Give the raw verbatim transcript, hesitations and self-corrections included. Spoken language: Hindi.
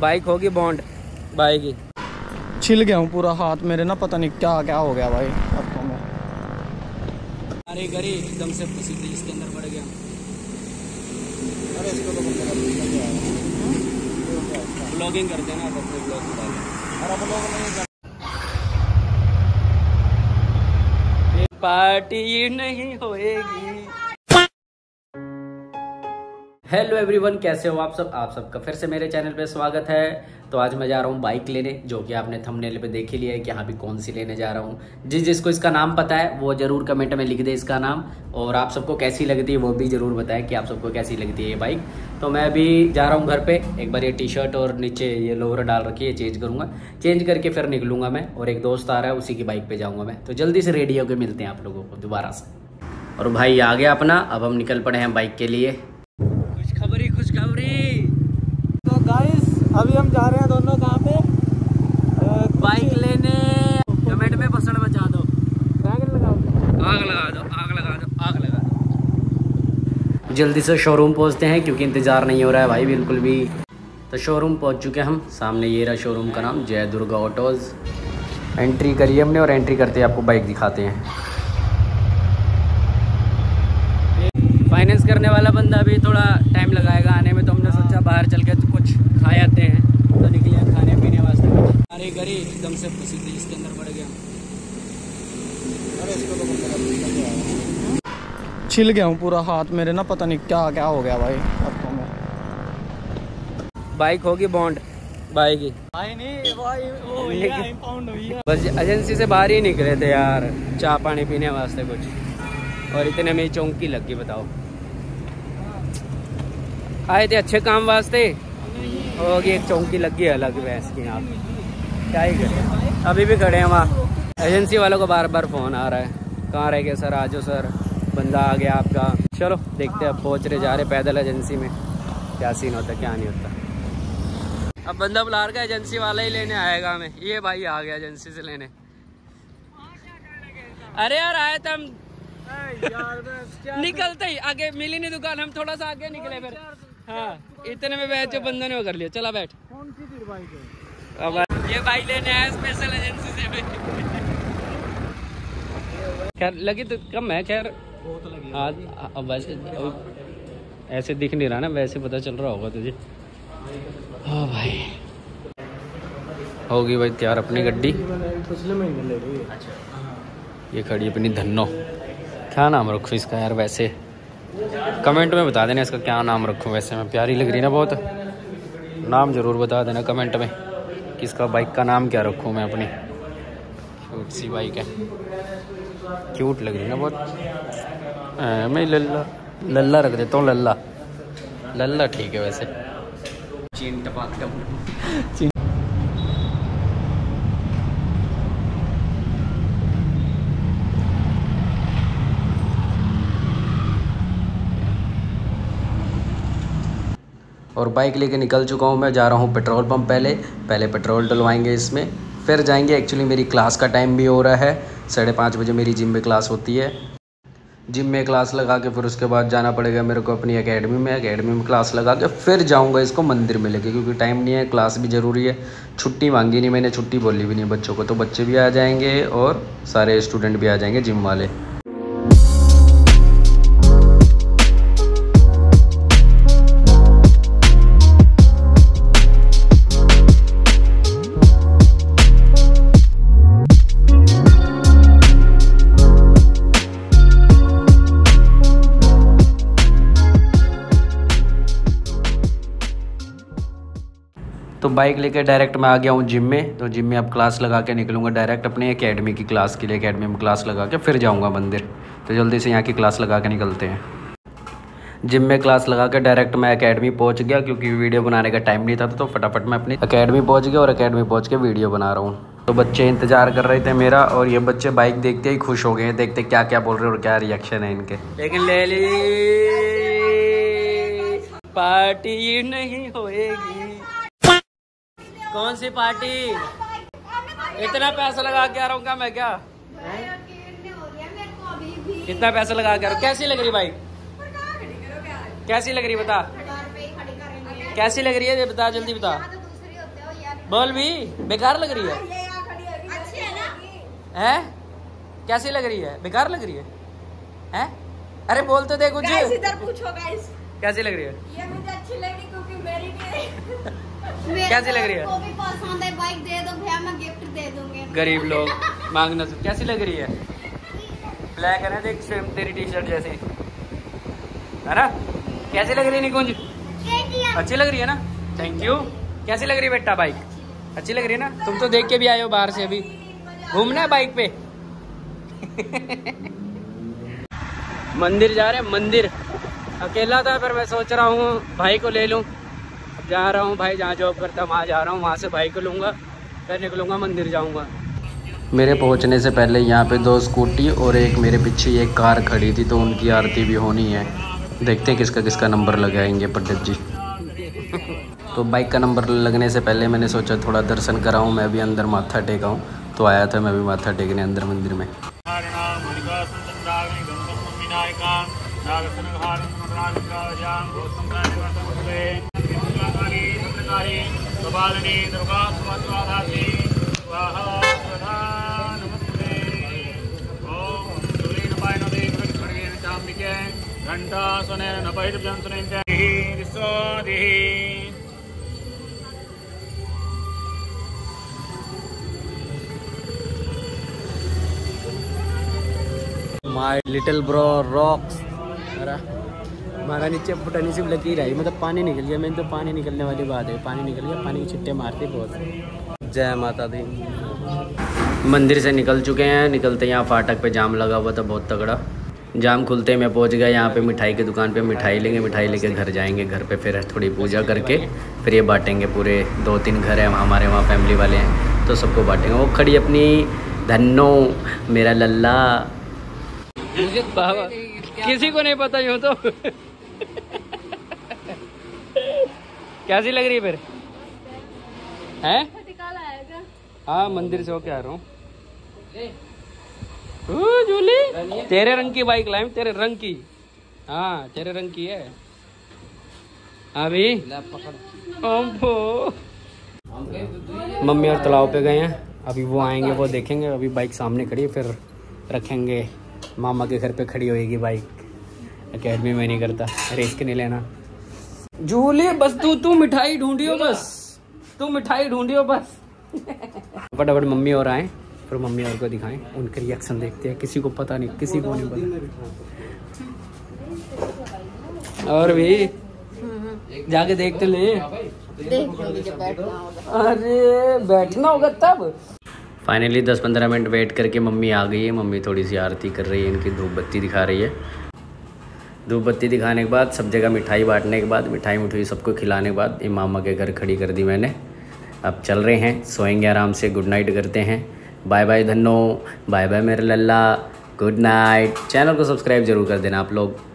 बाइक होगी बॉन्ड बाइक ही। छिल गया हूँ पूरा हाथ मेरे ना, पता नहीं क्या क्या हो गया भाई हाथों में। अरे गरी एकदम से फंसी थी, इसके अंदर पड़ गया। अरे इसको तो ब्लॉगिंग करते हैं ना, तो फिर ब्लॉग डालें। अरे ब्लॉग नहीं कर, पार्टी नहीं होएगी। हेलो एवरीवन, कैसे हो आप सब? आप सबका फिर से मेरे चैनल पे स्वागत है। तो आज मैं जा रहा हूँ बाइक लेने, जो कि आपने थंबनेल पे देख ही लिया है कि हाँ भी कौन सी लेने जा रहा हूँ। जिस जिसको इसका नाम पता है वो जरूर कमेंट में लिख दे इसका नाम, और आप सबको कैसी लगती है वो भी जरूर बताएं कि आप सबको कैसी लगती है ये बाइक। तो मैं अभी जा रहा हूँ घर पे, एक बार ये टी शर्ट और नीचे ये लोअर डाल रखी है चेंज करूँगा, चेंज करके फिर निकलूँगा मैं, और एक दोस्त आ रहा है उसी की बाइक पर जाऊँगा मैं। तो जल्दी से रेडी होकर मिलते हैं आप लोगों को दोबारा से। और भाई आ गया अपना, अब हम निकल पड़े हैं बाइक के लिए। खुशखबरी खुशखबरी। तो गाइस अभी हम जा रहे हैं दोनों कहाँ पे? बाइक लेने। कमेंट में बसड़ बचा दो, आग लगाओ, आग लगा दो, आग लगा दो, आग लगा दो। जल्दी से शोरूम पहुंचते हैं क्योंकि इंतज़ार नहीं हो रहा है भाई बिल्कुल भी। तो शोरूम पहुंच चुके हैं हम, सामने ये रहा शोरूम का नाम, जय दुर्गा ऑटोज़। एंट्री करी हमने और एंट्री करते ही आपको बाइक दिखाते हैं। फाइनेंस करने वाला बंदा भी थोड़ा टाइम लगाएगा आने में, तो हमने सोचा बाहर चल के तो कुछ खा आते हैं। तो निकले हैं खाने पीने वास्ते कुछ। अरे गरी एकदम से फंसी थी, इसके अंदर पड़ गया। अरे इसको तो छिल गया हूँ पूरा हाथ मेरे ना, पता नहीं क्या क्या हो गया भाई हाथों में। बाइक होगी बॉन्ड बाइक ही। भाई नहीं भाई, वो इंपाउंड हुई है। बस एजेंसी से बाहर ही निकले थे यार, चाय पानी पीने वास्ते कुछ, और इतने में चौंकी लग गई। बताओ, आए थे अच्छे काम वास्ते, होगी एक चौंकी लग गई अलग भैंस की। यहाँ क्या ही करें, अभी भी खड़े हैं वहाँ। एजेंसी वालों को बार बार फ़ोन आ रहा है, कहाँ रह गए सर, आजो सर, बंदा आ गया आपका। चलो देखते हैं, अब पहुँच रहे जा रहे पैदल एजेंसी में, क्या सीन होता क्या नहीं होता। अब बंदा बुला रहा है, एजेंसी वाला ही लेने आएगा हमें। ये भाई आ गया एजेंसी से लेने। अरे यार आए थे हम, निकलते ही आगे मिली नहीं दुकान, हम थोड़ा सा आगे निकले फिर। हाँ इतने में बैठ जो बंदों ने वो कर लिया। चला बैठ। कौन सी थी बाइक है? अब ये बाइक लेने आया स्पेशल एजेंसी से। खैर लगी तो कम है, खैर बहुत लगी। हाँ अब वैसे ऐसे दिख नहीं रहा ना, वैसे पता चल रहा होगा तुझे। हाँ भाई होगी भाई तैयार अपनी गड्डी। पिछले महीने ले गई। अच्छा ये खड़ी अपनी धन्नो। क्या नाम रखूँ इसका यार? वैसे कमेंट में बता देना इसका क्या नाम रखूँ। वैसे मैं प्यारी लग रही ना बहुत, नाम ज़रूर बता देना कमेंट में कि इसका बाइक का नाम क्या रखूँ मैं अपनी। क्यूट सी बाइक है, क्यूट लग रही ना बहुत। आ, मैं लल्ला लल्ला रख देता हूँ, लल्ला लल्ला ठीक है वैसे। चीन टपाक टप। और बाइक लेके निकल चुका हूँ मैं, जा रहा हूँ पेट्रोल पंप। पहले पहले पेट्रोल डलवाएंगे इसमें, फिर जाएंगे। एक्चुअली मेरी क्लास का टाइम भी हो रहा है, साढ़े पाँच बजे मेरी जिम में क्लास होती है। जिम में क्लास लगा के फिर उसके बाद जाना पड़ेगा मेरे को अपनी एकेडमी में। एकेडमी में क्लास लगा के फिर जाऊँगा इसको मंदिर में लेके, क्योंकि टाइम नहीं है, क्लास भी ज़रूरी है। छुट्टी मांगी नहीं मैंने, छुट्टी बोली भी नहीं बच्चों को, तो बच्चे भी आ जाएंगे और सारे स्टूडेंट भी आ जाएंगे जिम वाले। तो बाइक लेके डायरेक्ट मैं आ गया हूँ जिम में। तो जिम में अब क्लास लगा के निकलूँगा डायरेक्ट अपने एकेडमी की क्लास के लिए। एकेडमी में क्लास लगा के फिर जाऊँगा मंदिर। तो जल्दी से यहाँ की क्लास लगा के निकलते हैं। जिम में क्लास लगा के डायरेक्ट मैं एकेडमी पहुँच गया, क्योंकि वीडियो बनाने का टाइम नहीं था। तो फटाफट मैं अपनी एकेडमी पहुँच गया और एकेडमी पहुँच के वीडियो बना रहा हूँ। तो बच्चे इंतज़ार कर रहे थे मेरा, और ये बच्चे बाइक देखते ही खुश हो गए हैं। देखते क्या क्या बोल रहे हैं और क्या रिएक्शन है इनके। लेकिन ले ली पार्टी नहीं होएगी। कौन सी पार्टी? इतना पैसा लगा के आ रहा हूँ क्या मैं? क्या इतना पैसा लगा के आ रहा हूँ? कैसी लग रही बाइक? कैसी लग रही बता, कैसी लग रही है ये बता, जल्दी बता। बोल भी, बेकार लग रही है? अच्छी है ना? हैं? कैसी लग रही है? बेकार लग रही है? हैं? अरे बोल तो दे कुछ। गाइस इधर पूछो गाइस। कैसी लग रही है? ये मुझे अच्छी लगी क्योंकि मेरी भी कैसी लग रही है? को भी पसंद है, बाइक दे दो भैया, मैं गिफ्ट दे दूंगी। गरीब लोग मांगना से। कैसी लग रही है? ब्लैक है ना, देख सेम तेरी टी शर्ट जैसी है ना? कैसी लग रही है निकुंज? अच्छी लग रही है ना? Thank you. कैसी लग रही है बेटा बाइक? अच्छी लग रही है ना? तुम तो देख के भी आए हो बाहर से, अभी घूमना है बाइक पे। मंदिर जा रहे हैं, मंदिर। अकेला था पर मैं सोच रहा हूँ भाई को ले लूँ। जा रहा हूँ, भाई जहाँ जॉब करता है वहाँ जा रहा हूँ, वहाँ से भाई को लूँगा, फिर निकलूँगा, मंदिर जाऊँगा। मेरे पहुँचने से पहले यहाँ पे दो स्कूटी और एक मेरे पीछे एक कार खड़ी थी, तो उनकी आरती भी होनी है। देखते हैं किसका किसका नंबर लगाएंगे पंडित जी। तो बाइक का नंबर लगने से पहले मैंने सोचा थोड़ा दर्शन कराऊँ, मैं भी अंदर माथा टेकाऊँ, तो आया था मैं भी माथा टेकने अंदर मंदिर में। घंटा सुने नपहित जन सुने माय लिटिल ब्रो रॉक्स। हमारा नीचे फुटानी से लकीर आई, मतलब पानी निकल गया। मैंने तो पानी निकलने वाली बात है, पानी निकल गया, पानी की छिट्टे मारते बहुत। जय माता दी। मंदिर से निकल चुके हैं, निकलते यहाँ फाटक पे जाम लगा हुआ था बहुत तगड़ा। जाम खुलते ही मैं पहुँच गया यहाँ पे मिठाई की दुकान पे। मिठाई लेंगे, मिठाई लेके घर जाएंगे। घर पे फिर थोड़ी पूजा करके फिर ये बांटेंगे। पूरे दो तीन घर हैं हमारे वहाँ, फैमिली वाले हैं, तो सबको बांटेंगे। वो खड़ी अपनी धन्नो मेरा लल्ला। बाबा किसी को नहीं पता यूँ तो। कैसी लग रही है फिर? हैं? हाँ मंदिर से होके आ रहा हूँ। जूली तेरे रंग की बाइक लाए, तेरे रंग की। हाँ तेरे रंग की है। अभी मम्मी और तालाब पे गए हैं, अभी वो आएंगे, वो देखेंगे। अभी बाइक सामने खड़ी है, फिर रखेंगे। मामा के घर पे खड़ी होएगी बाइक। अकेडमी में नहीं करता, रिस्क नहीं लेना। जूली बस तू तू मिठाई ढूंढियो, बस तू मिठाई ढूंढियो बस। फटाफट मम्मी और आए, फिर मम्मी और को दिखाएं, उनके रिएक्शन देखते हैं। किसी को पता नहीं, किसी को नहीं पता। और भी जाके देखते ले। अरे बैठना होगा तब। फाइनली दस पंद्रह मिनट वेट करके मम्मी आ गई है। मम्मी थोड़ी सी आरती कर रही है, इनकी धूप बत्ती दिखा रही है। धूप बत्ती दिखाने के बाद सब जगह मिठाई बांटने के बाद, मिठाई मिठाई सबको खिलाने के बाद, मामा के घर खड़ी कर दी मैंने। अब चल रहे हैं, सोएंगे आराम से। गुड नाइट करते हैं। Bye bye Dhanno, bye bye मेरे लल्ला, गुड नाइट। चैनल को सब्सक्राइब जरूर कर देना आप लोग।